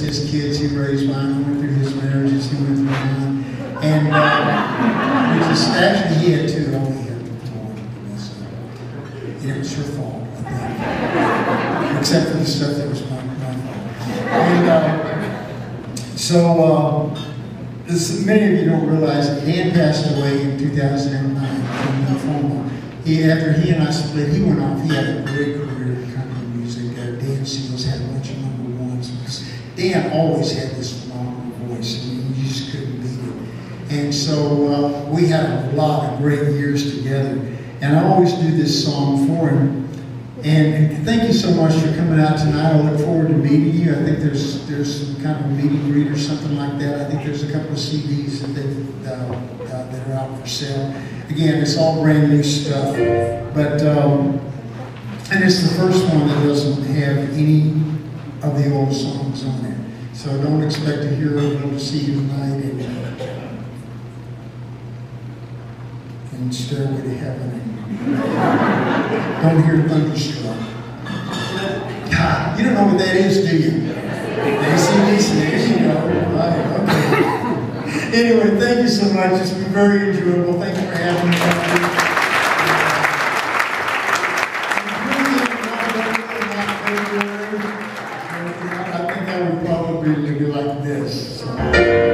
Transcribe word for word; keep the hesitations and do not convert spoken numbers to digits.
his kids, he raised mine. I went through his marriages, he went through mine. And uh, we just, actually he had two, only he had one. So, it was your fault, I think. Except for the stuff that was my, my fault. And uh, so, uh, this, many of you don't realize that Dan passed away in two thousand nine from lymphoma. He, after he and I split, he went off. He had a great career in country music. Uh, Dan Seals had a bunch of number ones. Dan always had this phenomenal voice. I mean, you just couldn't beat it. And so uh, we had a lot of great years together. And I always do this song for him. And thank you so much for coming out tonight. I look forward to meeting you. I think there's there's some kind of a meet and greet or something like that. I think there's a couple of C Ds that they've, uh, uh, that are out for sale. Again, it's all brand new stuff. But um, and it's the first one that doesn't have any of the old songs on it. So don't expect to hear it. We'll see you tonight and, and Stairway to Heaven. Don't hear Thunderstruck. God, you don't know what that is, do you? A C D C, there you go. Right, okay. Anyway, thank you so much. It's been very enjoyable. Thank you for having me. I think I would probably do like this. So.